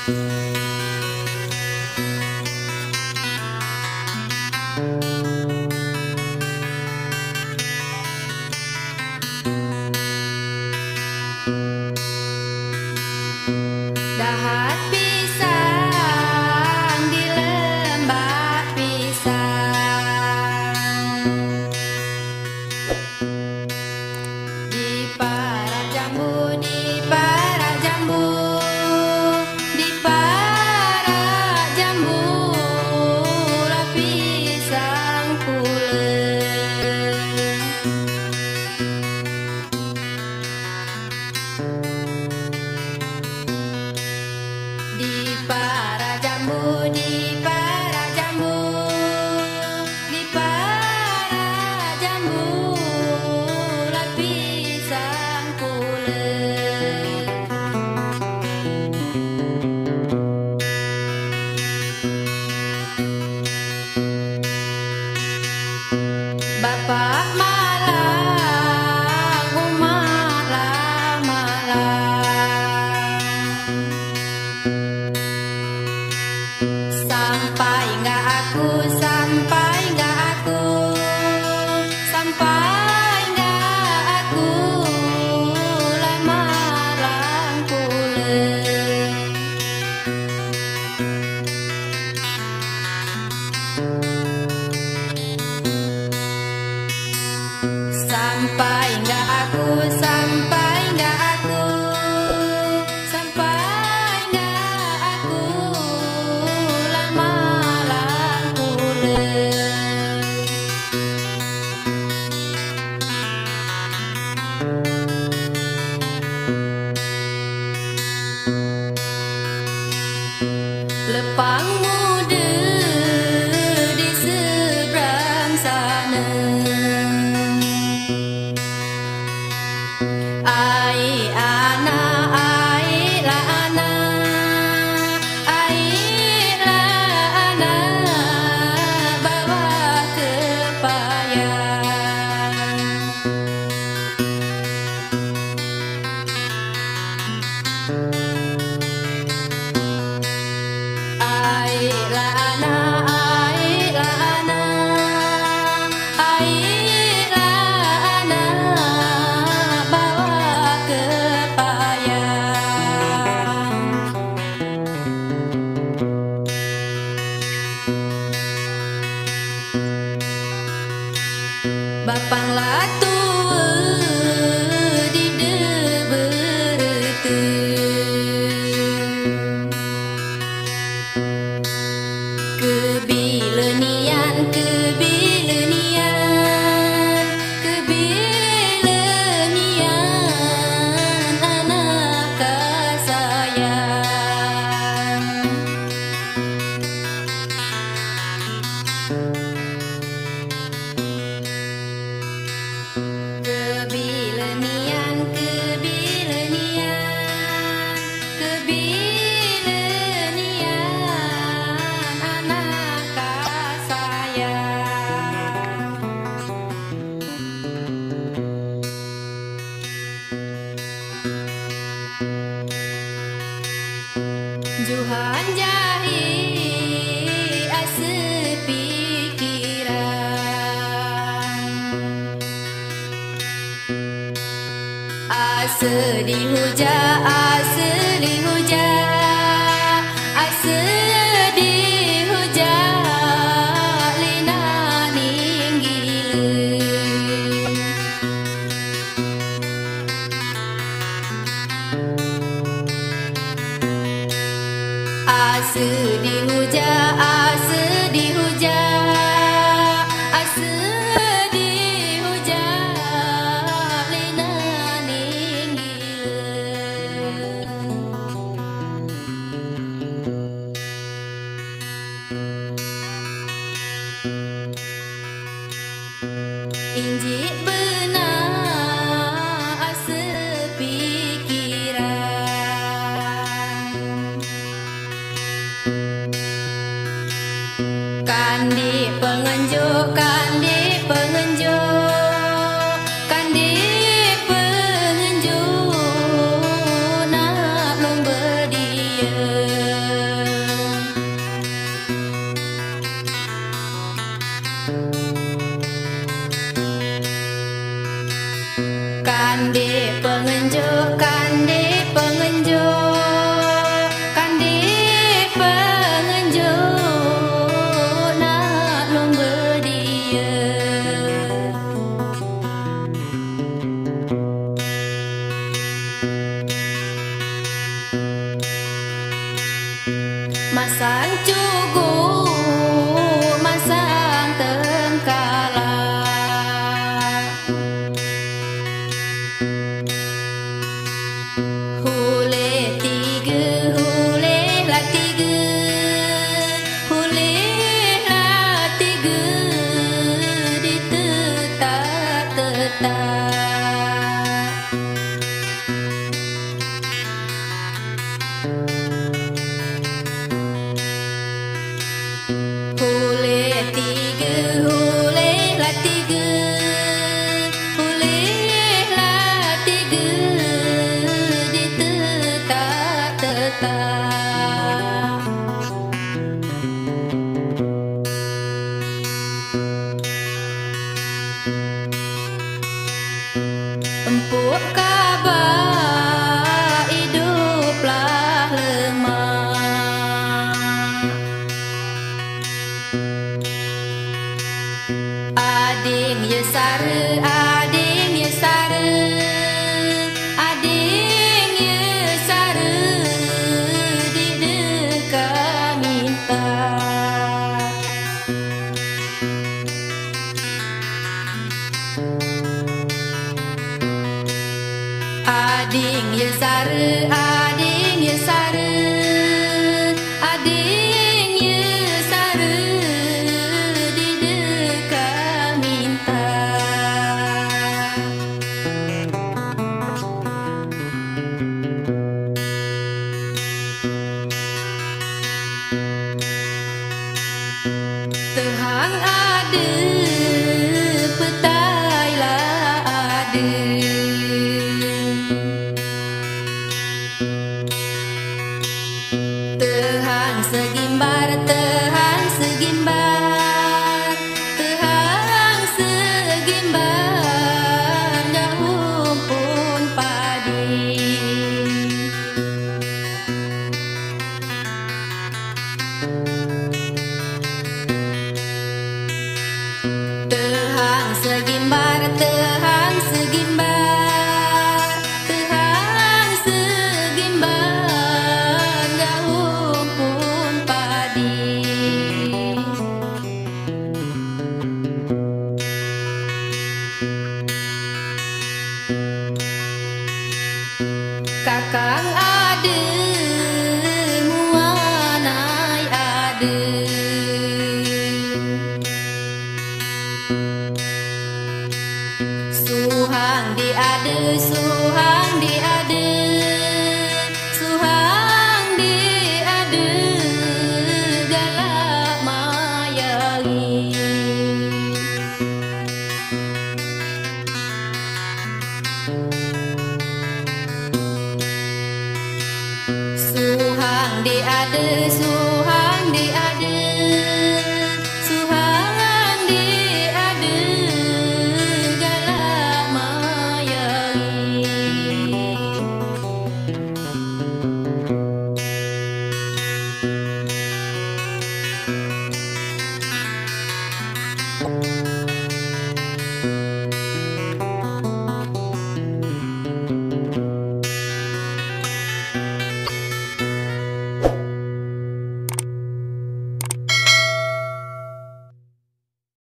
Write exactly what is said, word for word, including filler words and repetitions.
Dahat pisang di lembah pisang, di para jambu, di para jambu, di para jambu lah pisang pulen. Di para jambu, di para jambu, di para jambu lah pisang pulen. Bapak malang, umat lah malang. Sampai enggak aku, sampai enggak aku, sampai enggak aku lah malang pulen. Sampai enggak aku, sampai enggak aku, sampai enggak aku lah malang pulen. Lepang muda di seberang sana, ai anak, ai lah anak, ai lah anak bawa kepayang. Ai lah anak, ai lah anak, ai lah anak bawa kepayang. Bapang lah tua di deberete, kebilenian, kebilenian, kebilenian anak kasayang. Kebilenian, kebilenian, kebilenian anak kasayang. Johan jahit ase pikiran, ase dihuja, ase dihuja, ase dihuja lina ninggile. Ase dihuja, ase dihuja, ase dihuja lina ninggile. Injik benar ase pikiran, Masang cugu, masang tengkala. Hule tiga, hule lah tiga, hule lah tiga, ditetak-tetak. Hule tiga, hule lah tiga, hule lah tiga, ditetak-tetak. Empuk kabar hiduplah lemah. Ading ya sara, ading ya sara, ading ya sara, di dekat minta. Ading ya sara, ading ya sara, ading ya sara, di dekat minta. Tehang ada, petai lah ada. Tehang segimbar, tehang segimbar, tehang segimbar, jauh pun padi. Tehang segimbar, tehang segimbar, tehang segimbar, jauh pun padi. Kakang ada, muanai ada. Suhang di ada, suhang di ada, suhang di ada, galak mayari. Suhang di ada, suhang